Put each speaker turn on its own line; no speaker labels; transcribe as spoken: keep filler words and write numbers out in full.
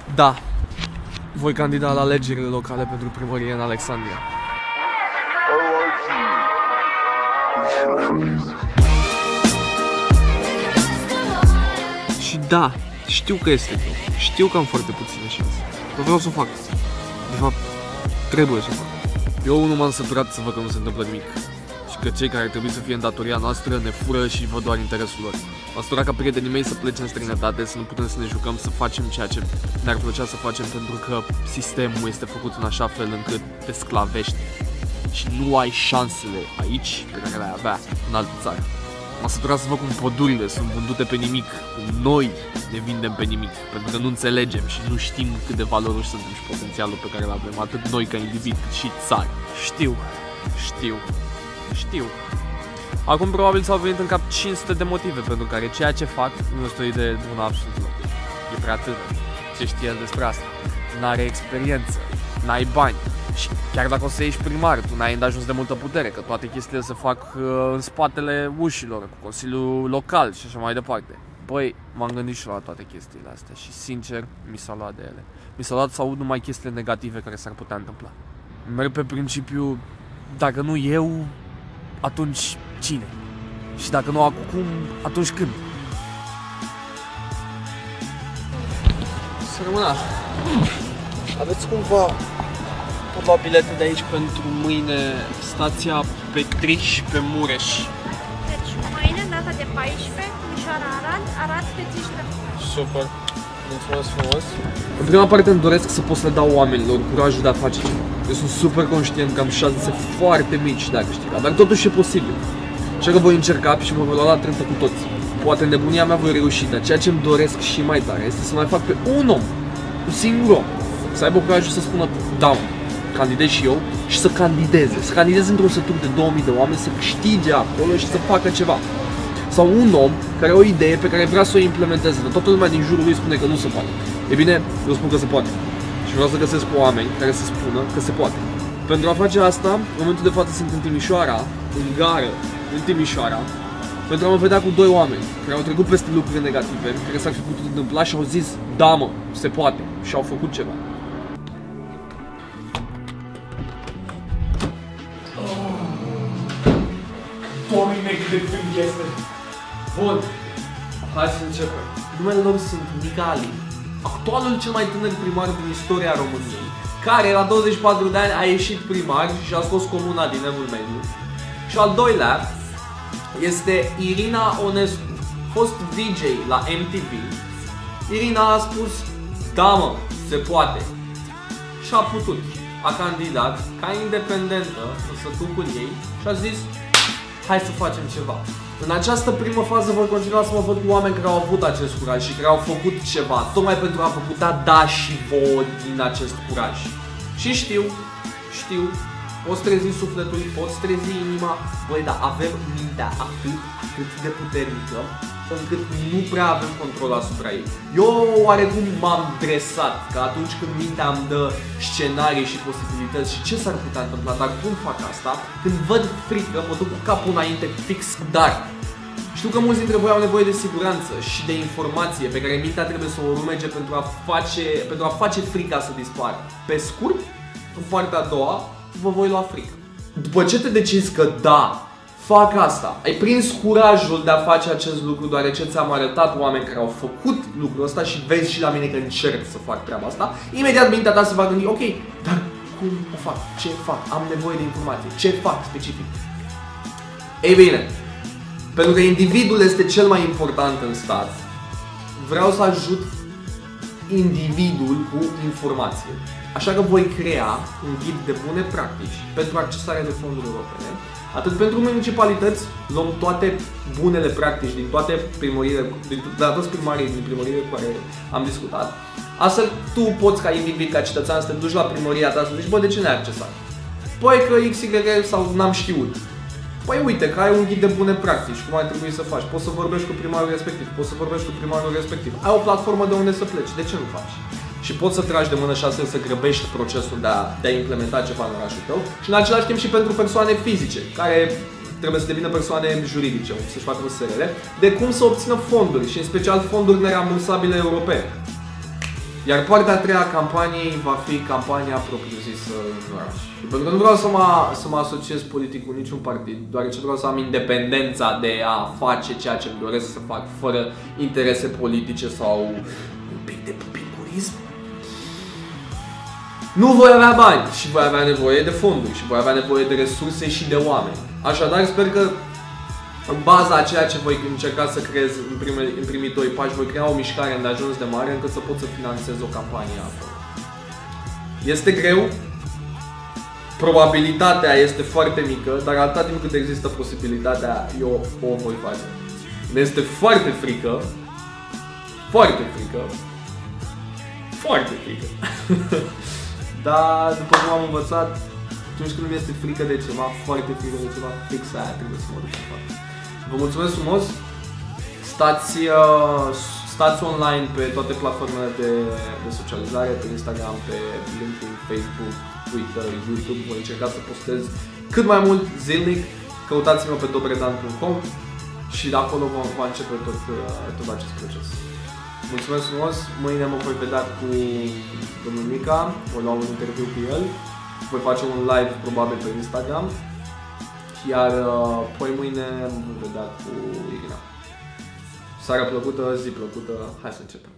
Da, voi candida la alegerile locale pentru primărie în Alexandria. Și da, știu că este greu, știu că am foarte puține șanse, dar vreau să o fac. De fapt, trebuie să o fac. Eu nu m-am săturat să văd că nu se întâmplă nimic și că cei care ar trebui să fie în datoria noastră ne fură și văd doar interesul lor. M-am săturat ca prietenii mei să plece în străinătate, să nu putem să ne jucăm, să facem ceea ce ne-ar plăcea să facem, pentru că sistemul este făcut în așa fel încât te sclavește și nu ai șansele aici pe care le-ai avea în altă țară. M-am săturat să văd cum pădurile sunt vândute pe nimic, cum noi ne vindem pe nimic, pentru că nu înțelegem și nu știm cât de valoroși suntem și potențialul pe care îl avem, atât noi ca individ, cât și țară. Știu, știu, știu. Acum probabil s-au venit în cap cinci sute de motive pentru care ceea ce fac nu este o idee de una absolut deloc. E prea tânăr. Ce știe el despre asta? N-are experiență, n-ai bani. Și chiar dacă o să ieși primar, tu n-ai îndeajuns de multă putere, că toate chestiile se fac uh, în spatele ușilor, cu Consiliul Local și așa mai departe. Băi, m-am gândit și la toate chestiile astea și sincer mi s-a luat de ele. Mi s-a luat să aud numai chestiile negative care s-ar putea întâmpla. Merg pe principiu, dacă nu eu, atunci cine? Și dacă nu acum, atunci când? Să rămână. Aveți cumva cumva bilete de aici pentru mâine, stația Petriș pe Mureș?
Deci mâine, data de paisprezece, Timișoara Arad, Arad Petriș pe Mureș.
Super, mulțumesc frumos. În prima parte îmi doresc să pot să le dau oamenilor curajul de a face ceva. Eu sunt super conștient că am șanse foarte mici de a câștiga, dar totuși e posibil. Așa că voi încerca și mă voi lua la trântă cu toți. Poate în nebunia mea voi reuși, dar ceea ce îmi doresc și mai tare este să mai fac pe un om, un singur om, să aibă curajul să spună da, candidez și eu și să candideze, să candideze într-un sătuc de două mii de oameni, să câștige acolo și să facă ceva. Sau un om care are o idee pe care vrea să o implementeze, dar toată lumea din jurul lui spune că nu se poate. E bine, eu spun că se poate. Și vreau să găsesc oameni care să spună că se poate. Pentru a face asta, în momentul de față sunt în Timișoara, în gară, în Timișoara, pentru a mă vedea cu doi oameni care au trecut peste lucruri negative, care s-ar fi putut întâmpla și au zis da mă, se poate, și au făcut ceva. Doamne, cât de fric este! Bun, hai să începem. Numele lor sunt Migali, actualul cel mai tânăr primar din istoria României, care la douăzeci și patru de ani a ieșit primar și a scos comuna din Evul Mediu. Și al doilea este Irina Onescu, fost V J la M T V. Irina a spus, da mă, se poate. Și a putut. A candidat ca independentă în sătucul ei și a zis, hai să facem ceva. În această primă fază voi continua să mă văd cu oameni care au avut acest curaj și care au făcut ceva, tocmai pentru a vă putea da și vouă din acest curaj. Și știu, știu, poți trezi sufletul, poți trezi inima, băi, dar avem mintea atât, atât de puternică, încât nu prea avem control asupra ei. Eu oarecum m-am dresat, că atunci când mintea îmi dă scenarii și posibilități și ce s-ar putea întâmpla, dar cum fac asta? Când văd frică, mă duc cu capul înainte fix, dar știu că mulți dintre voi au nevoie de siguranță și de informație pe care mintea trebuie să o urmege pentru a face, pentru a face frica să dispară. Pe scurt, în partea a doua, vă voi lua frică. După ce te decizi că da, fac asta, ai prins curajul de a face acest lucru deoarece ți-am arătat oameni care au făcut lucrul ăsta și vezi și la mine că încerc să fac treaba asta, imediat mintea ta se va gândi, ok, dar cum o fac? Ce fac? Am nevoie de informație. Ce fac specific? Ei bine, pentru că individul este cel mai important în stat, vreau să ajut individul cu informație. Așa că voi crea un ghid de bune practici pentru accesarea de fonduri europene. Atât pentru municipalități, luăm toate bunele practici din toate primăriile, din, de la toți primarii din primăriile cu care am discutat. Astfel, tu poți ca individ, ca cetățean, să te duci la primăria ta să zici, bă, de ce n-ai accesat? Păi că X Y sau n-am știut. Păi uite, că ai un ghid de bune practici, cum ar trebui să faci. Poți să vorbești cu primarul respectiv, poți să vorbești cu primarul respectiv. Ai o platformă de unde să pleci, de ce nu faci? Și poți să tragi de mână și astfel să grăbești procesul de a, de a implementa ceva în orașul tău. Și în același timp și pentru persoane fizice, care trebuie să devină persoane juridice, să-și facă S R L, de cum să obțină fonduri și în special fonduri nerambursabile europene. Iar partea a treia a campaniei va fi campania propriu-zisă în oraș. Pentru că nu vreau să mă, să mă asociez politic cu niciun partid, deoarece vreau să am independența de a face ceea ce îmi doresc să fac, fără interese politice sau un pic de pupingurism. Nu voi avea bani și voi avea nevoie de fonduri și voi avea nevoie de resurse și de oameni. Așadar, sper că în baza a ceea ce voi încerca să creez în, prime, în primii doi pași, voi crea o mișcare îndeajuns de mare încât să pot să finanțez o campanie acolo. Este greu, probabilitatea este foarte mică, dar atâta timp cât există posibilitatea, eu o voi face. Ne este foarte frică, foarte frică, foarte frică. Dar după cum am învățat, atunci când mi este frică de ceva, foarte frică de ceva, fix aia trebuie să mă duc să fac. Vă mulțumesc frumos! Stați, uh, stați online pe toate platformele de, de socializare, pe Instagram, pe LinkedIn, Facebook, Twitter, YouTube. Voi încerca să postez cât mai mult zilnic. Căutați-mă pe dobredan punct com și de acolo vom, va începe tot, uh, tot acest proces. Mulțumesc frumos! Mâine mă voi vedea cu domnul Mica, voi lua un interviu cu el. Voi face un live probabil pe Instagram. Iar uh, poi mâine mă voi vedea cu Irina. Seara plăcută, zi plăcută, hai să începem!